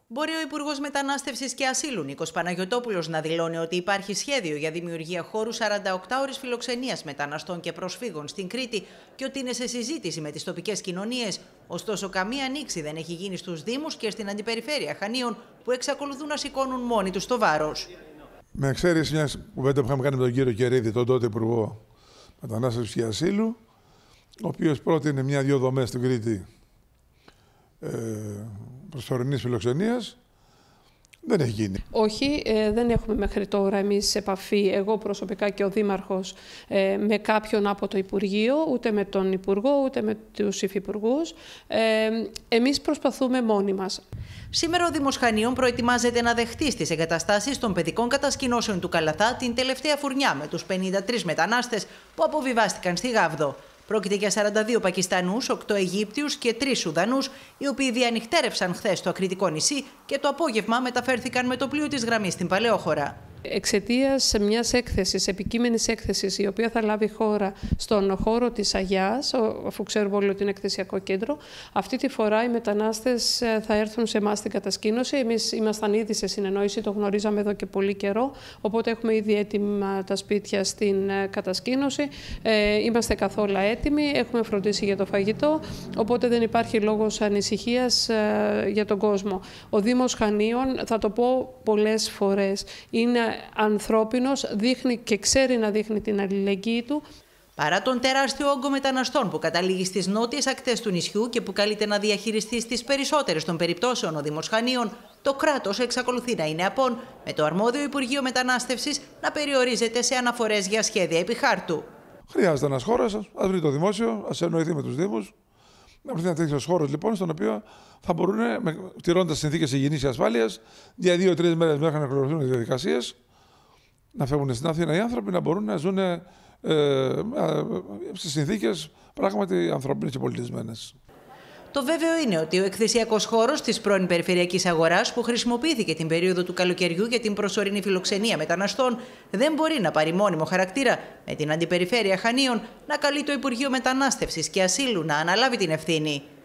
Μπορεί ο Υπουργός Μετανάστευσης και Ασύλου, Νίκος Παναγιωτόπουλος, να δηλώνει ότι υπάρχει σχέδιο για δημιουργία χώρου 48 ώρες φιλοξενίας μεταναστών και προσφύγων στην Κρήτη και ότι είναι σε συζήτηση με τις τοπικές κοινωνίες. Ωστόσο, καμία ανοίξη δεν έχει γίνει στους Δήμους και στην Αντιπεριφέρεια Χανίων, που εξακολουθούν να σηκώνουν μόνοι τους το βάρος. Με εξαίρεση μια κουβέντα που είχαμε κάνει με τον κύριο Κερίδη, τον τότε Υπουργό Μετανάστευσης και Ασύλου, ο οποίος πρότεινε μια-δυο δομές στην Κρήτη προσωρινής φιλοξενίας, δεν έχει γίνει. Όχι, δεν έχουμε μέχρι τώρα εμείς επαφή, εγώ προσωπικά και ο Δήμαρχος, με κάποιον από το Υπουργείο, ούτε με τον Υπουργό, ούτε με τους υφυπουργούς. Εμείς προσπαθούμε μόνοι μας. Σήμερα ο Δήμος Χανίων προετοιμάζεται να δεχτεί στις εγκαταστάσεις των παιδικών κατασκηνώσεων του Καλαθά την τελευταία φουρνιά με τους 53 μετανάστες που αποβιβάστηκαν στη Γάβδο. Πρόκειται για 42 Πακιστανούς, 8 Αιγύπτιους και 3 Σουδανούς, οι οποίοι διανυχτέρευσαν χθες στο Ακριτικό νησί και το απόγευμα μεταφέρθηκαν με το πλοίο της γραμμής στην Παλαιόχώρα. Εξαιτίας μιας έκθεσης, επικείμενης έκθεσης, η οποία θα λάβει χώρα στον χώρο της Αγιάς, αφού ξέρουμε όλοι ότι είναι εκθεσιακό κέντρο, αυτή τη φορά οι μετανάστες θα έρθουν σε εμάς στην κατασκήνωση. Εμείς ήμασταν ήδη σε συνεννόηση, το γνωρίζαμε εδώ και πολύ καιρό, οπότε έχουμε ήδη έτοιμα τα σπίτια στην κατασκήνωση. Είμαστε καθόλου έτοιμοι, έχουμε φροντίσει για το φαγητό, οπότε δεν υπάρχει λόγος ανησυχίας για τον κόσμο. Ο Δήμος Χανίων, θα το πω πολλές φορές, είναι ανθρώπινος, δείχνει και ξέρει να δείχνει την αλληλεγγύη του. Παρά τον τεράστιο όγκο μεταναστών που καταλήγει στις νότιες ακτές του νησιού και που καλείται να διαχειριστεί στις περισσότερες των περιπτώσεων ο Δήμος Χανίων, το κράτος εξακολουθεί να είναι απόν, με το αρμόδιο Υπουργείο Μετανάστευσης να περιορίζεται σε αναφορές για σχέδια επί χάρτου. Χρειάζεται ένας χώρος, ας βρει το δημόσιο, ας εννοηθεί με τους Δήμους. Να βρεθεί ένα τέτοιο χώρο λοιπόν, στον οποίο θα μπορούν, τηρώντας συνθήκες υγιεινής και ασφάλειας, για 2-3 μέρες μέχρι να ολοκληρωθούν οι διαδικασίες, να φεύγουν στην Αθήνα οι άνθρωποι, να μπορούν να ζουν σε συνθήκες πράγματι ανθρώπινες και πολιτισμένες. Το βέβαιο είναι ότι ο εκθεσιακός χώρος της πρώην Περιφερειακής Αγοράς, που χρησιμοποιήθηκε την περίοδο του καλοκαιριού για την προσωρινή φιλοξενία μεταναστών, δεν μπορεί να πάρει μόνιμο χαρακτήρα, με την Αντιπεριφέρεια Χανίων να καλεί το Υπουργείο Μετανάστευσης και Ασύλου να αναλάβει την ευθύνη.